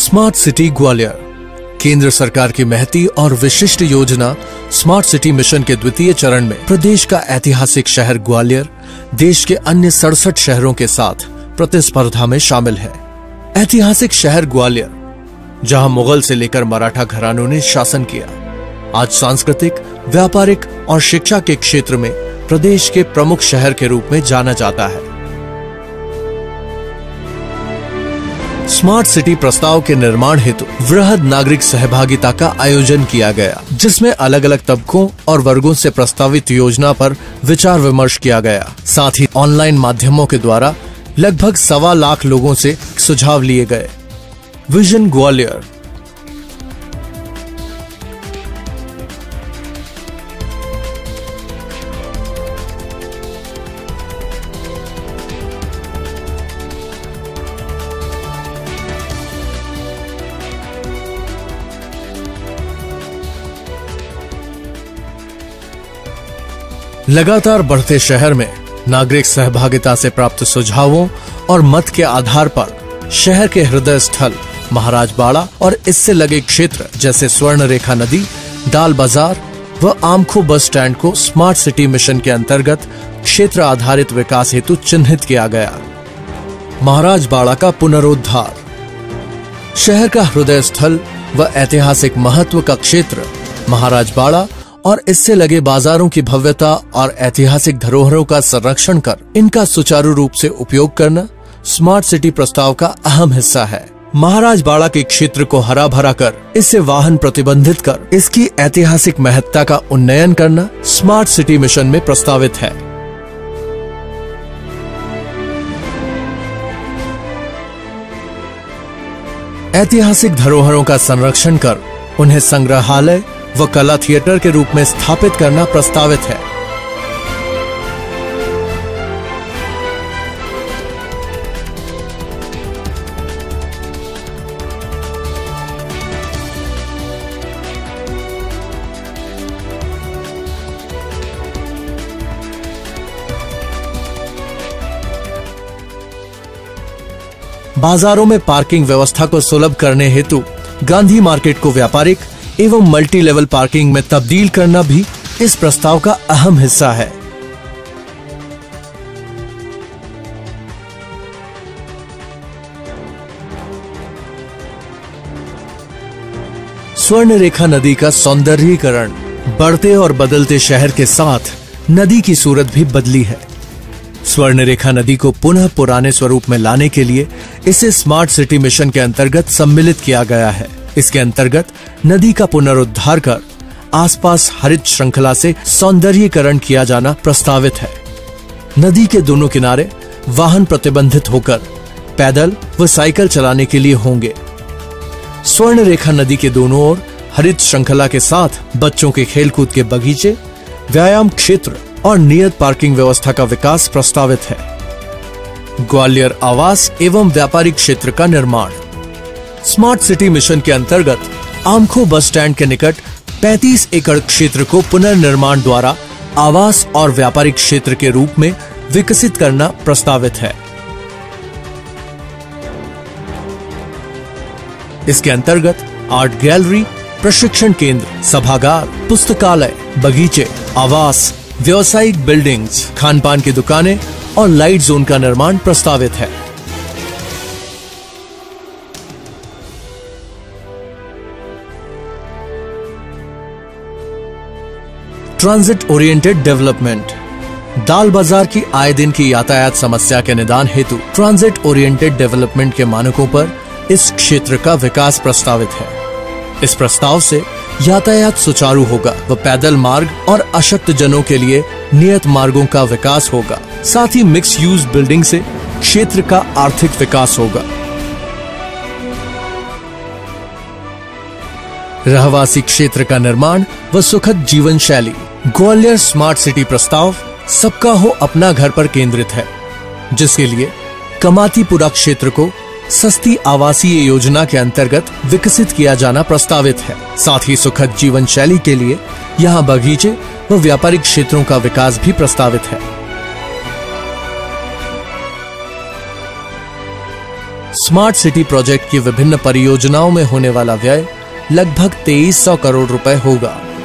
Smart city Gwalior केंद्र सरकार की महती और विशिष्ट योजना स्मार्ट सिटी मिशन के द्वितीय चरण में प्रदेश का ऐतिहासिक शहर ग्वालियर देश के अन्य 67 शहरों के साथ प्रतिस्पर्धा में शामिल है। ऐतिहासिक शहर ग्वालियर, जहां मुगल से लेकर मराठा घरानों ने शासन किया, आज सांस्कृतिक, व्यापारिक और शिक्षा के क्षेत्र में प्रदेश के प्रमुख शहर के रूप में जाना जाता है। स्मार्ट सिटी प्रस्ताव के निर्माण हेतु वृहद नागरिक सहभागिता का आयोजन किया गया, जिसमें अलग अलग तबकों और वर्गों से प्रस्तावित योजना पर विचार विमर्श किया गया। साथ ही ऑनलाइन माध्यमों के द्वारा लगभग 1.25 लाख लोगों से सुझाव लिए गए। विजन ग्वालियर। लगातार बढ़ते शहर में नागरिक सहभागिता से प्राप्त सुझावों और मत के आधार पर शहर के हृदय स्थल महाराज बाड़ा और इससे लगे क्षेत्र जैसे स्वर्ण रेखा नदी, डाल बाजार व आमखो बस स्टैंड को स्मार्ट सिटी मिशन के अंतर्गत क्षेत्र आधारित विकास हेतु चिन्हित किया गया। महाराज बाड़ा का पुनरुद्धार। शहर का हृदय स्थल व ऐतिहासिक महत्व का क्षेत्र महाराज बाड़ा और इससे लगे बाजारों की भव्यता और ऐतिहासिक धरोहरों का संरक्षण कर इनका सुचारू रूप से उपयोग करना स्मार्ट सिटी प्रस्ताव का अहम हिस्सा है। महाराज बाड़ा के क्षेत्र को हरा भरा कर इसे वाहन प्रतिबंधित कर इसकी ऐतिहासिक महत्ता का उन्नयन करना स्मार्ट सिटी मिशन में प्रस्तावित है। ऐतिहासिक धरोहरों का संरक्षण कर उन्हें संग्रहालय व कला थिएटर के रूप में स्थापित करना प्रस्तावित है। बाजारों में पार्किंग व्यवस्था को सुलभ करने हेतु गांधी मार्केट को व्यापारिक एवं मल्टी लेवल पार्किंग में तब्दील करना भी इस प्रस्ताव का अहम हिस्सा है। स्वर्ण रेखा नदी का सौंदर्यीकरण। बढ़ते और बदलते शहर के साथ नदी की सूरत भी बदली है। स्वर्ण रेखा नदी को पुनः पुराने स्वरूप में लाने के लिए इसे स्मार्ट सिटी मिशन के अंतर्गत सम्मिलित किया गया है। इसके अंतर्गत नदी का पुनरुद्धार कर आसपास हरित श्रृंखला से सौंदर्यीकरण किया जाना प्रस्तावित है। नदी के दोनों किनारे वाहन प्रतिबंधित होकर पैदल व साइकिल चलाने के लिए होंगे। स्वर्ण रेखा नदी के दोनों ओर हरित श्रृंखला के साथ बच्चों के खेलकूद के बगीचे, व्यायाम क्षेत्र और नियत पार्किंग व्यवस्था का विकास प्रस्तावित है। ग्वालियर आवास एवं व्यापारिक क्षेत्र का निर्माण। स्मार्ट सिटी मिशन के अंतर्गत आमखो बस स्टैंड के निकट 35 एकड़ क्षेत्र को पुनर्निर्माण द्वारा आवास और व्यापारिक क्षेत्र के रूप में विकसित करना प्रस्तावित है। इसके अंतर्गत आर्ट गैलरी, प्रशिक्षण केंद्र, सभागार, पुस्तकालय, बगीचे, आवास, व्यावसायिक बिल्डिंग्स, खानपान की दुकानें और लाइट जोन का निर्माण प्रस्तावित है। Transit oriented development. दाल बाजार की आए दिन की यातायात समस्या के निदान हेतु ट्रांजिट ओरिएंटेड डेवलपमेंट के मानकों पर इस क्षेत्र का विकास प्रस्तावित है। इस प्रस्ताव से यातायात सुचारू होगा व पैदल मार्ग और अशक्त जनों के लिए नियत मार्गों का विकास होगा। साथ ही मिक्स यूज बिल्डिंग से क्षेत्र का आर्थिक विकास होगा। रहवासी क्षेत्र का निर्माण व सुखद जीवन शैली। ग्वालियर स्मार्ट सिटी प्रस्ताव सबका हो अपना घर पर केंद्रित है, जिसके लिए कमातीपुरा क्षेत्र को सस्ती आवासीय योजना के अंतर्गत विकसित किया जाना प्रस्तावित है। साथ ही सुखद जीवन शैली के लिए यहाँ बगीचे व व्यापारिक क्षेत्रों का विकास भी प्रस्तावित है। स्मार्ट सिटी प्रोजेक्ट की विभिन्न परियोजनाओं में होने वाला व्यय लगभग 2300 करोड़ रुपए होगा।